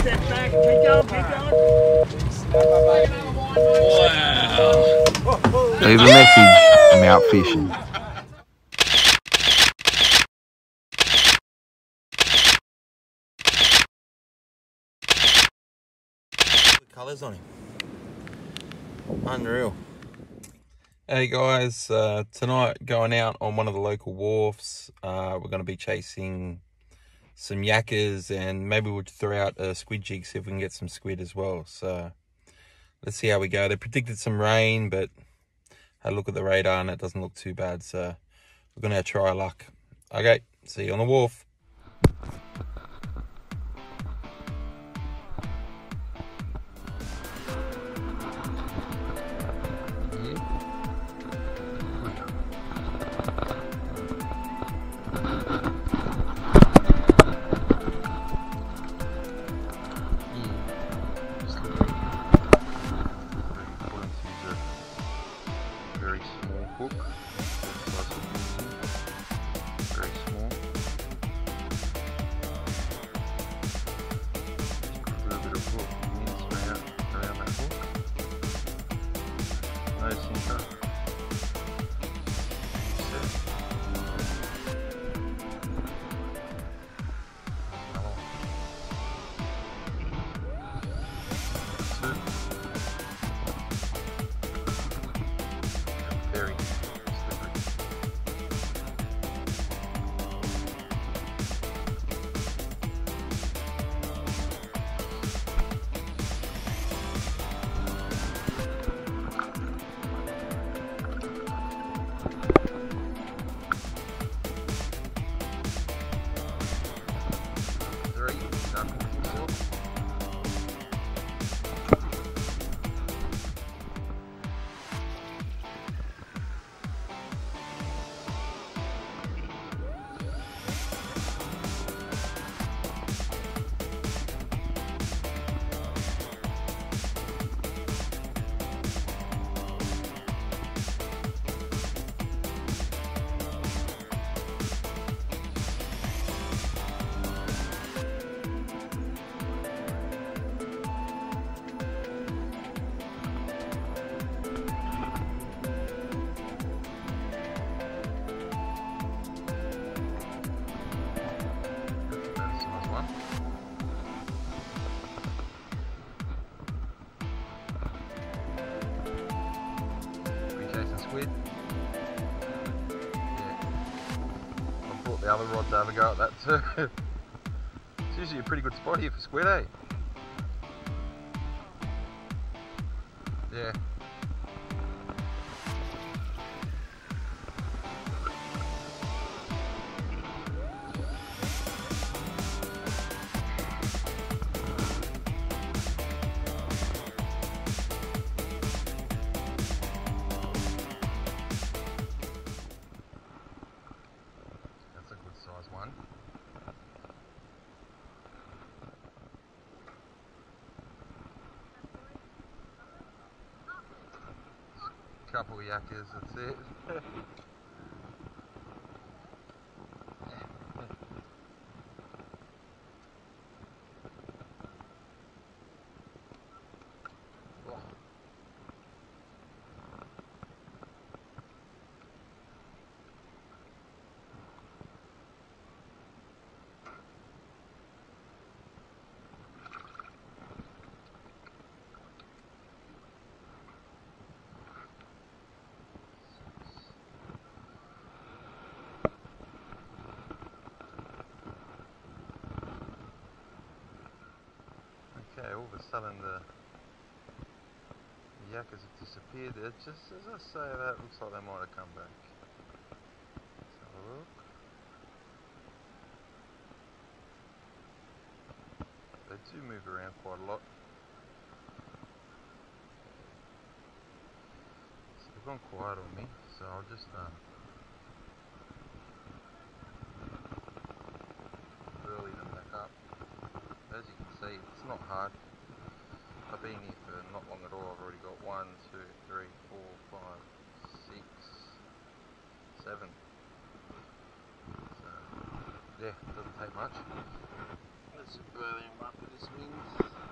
step back. Keep going, keep going. Wow. Leave a message. I'm out fishing. Colours on him. Unreal. Hey guys, tonight going out on one of the local wharfs. We're going to be chasing some yakkas and maybe we'll throw out a squid jig, see if we can get some squid as well. So let's see how we go. They predicted some rain, but I look at the radar and it doesn't look too bad. So we're going to try our luck. Okay, see you on the wharf. Very small hook, very small. Just put a little bit of hook mince around that hook. No sinker. Set. Another one. Two. Very slippery. Three, nothing to yourself. Squid. Yeah. I brought the other rod to have a go at that too. It's usually a pretty good spot here for squid, eh? Yeah. Size one. Couple of yakkas, that's it. Okay, all of a sudden the yakkas have disappeared there. Just as I say that, it looks like they might have come back. Let's have a look. They do move around quite a lot. So they've gone quiet on me, so I'll just burley them back up. As you can see, it's not hard. I've been here for not long at all. I've already got 1, 2, 3, 4, 5, 6, 7. So, yeah, it doesn't take much. There's a burley and wharf with this mince.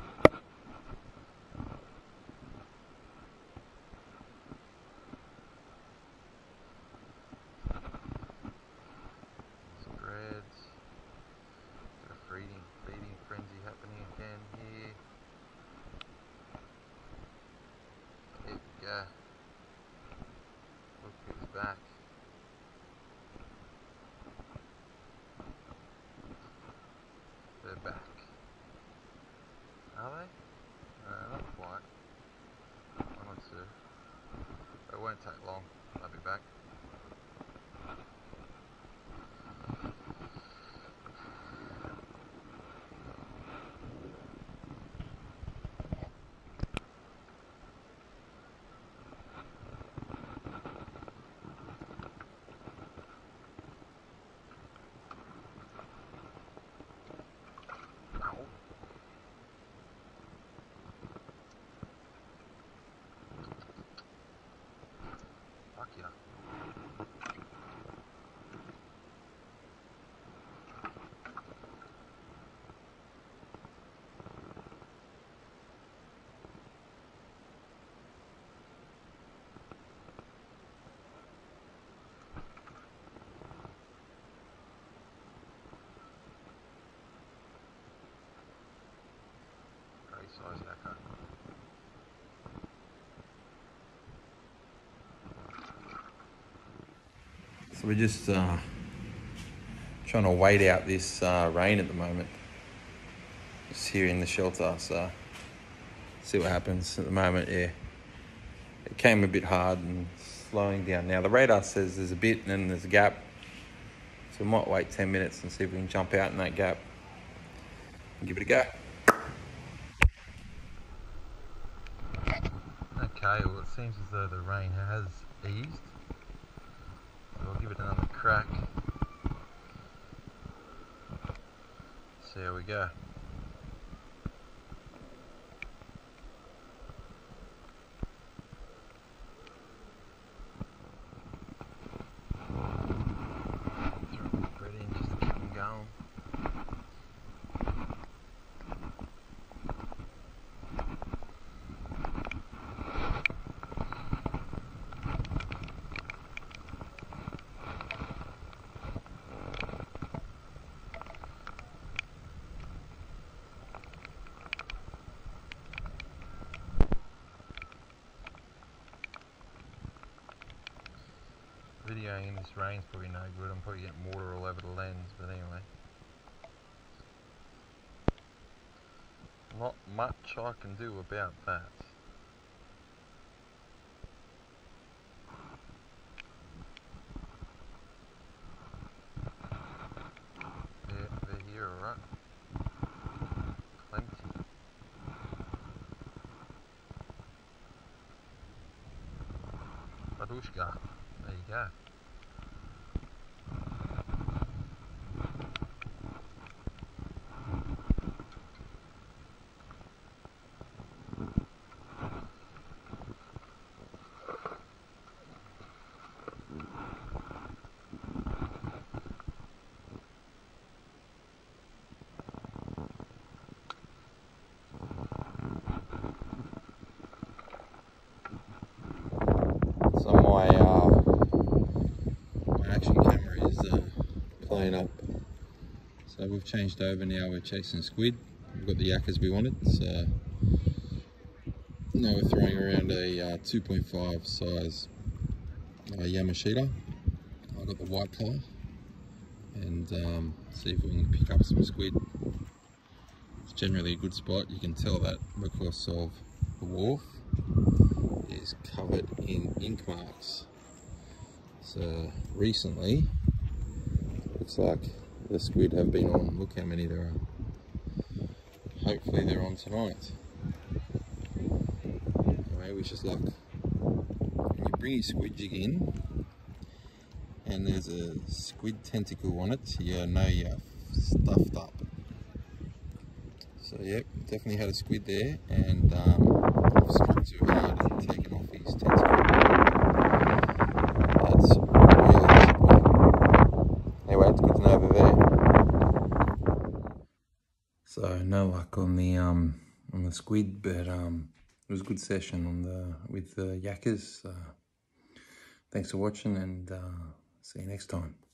Spreads. Got a feeding frenzy happening again here. There we go. Look who's back. They're back. Are they? Not quite. One or two. It won't take long. They'll be back. Yeah. Great size yakka. So we're just trying to wait out this rain at the moment. Just here in the shelter, so see what happens at the moment. Yeah, it came a bit hard and slowing down now. The radar says there's a bit and then there's a gap, so we might wait 10 minutes and see if we can jump out in that gap and give it a go. Okay, well it seems as though the rain has eased. So I'll give it another crack. See how we go. Throw a bit of bread in just to keep them going. Videoing in this rain's probably no good. I'm probably getting water all over the lens, but anyway. Not much I can do about that. Yeah, they're here, alright. Plenty. Badushka. There you go. So my action camera is playing up. So we've changed over now, we're chasing squid. We've got the yakkas we wanted, so now we're throwing around a 2.5 size Yamashita. I've got the white colour, and see if we can pick up some squid. It's generally a good spot. You can tell that because of the wharf is covered in ink marks. So recently, looks like the squid have been on. Look how many there are. Hopefully they're on tonight. Anyway, wish us luck. When you bring your squid jig in and there's a squid tentacle on it, you know you're stuffed up. So yep, definitely had a squid there, and I've struck too hard and taken off his tentacle. That's really disappointing. Anyway, it's good to know they're there. So no luck on the squid, but it was a good session with the yakkas. Thanks for watching, and see you next time.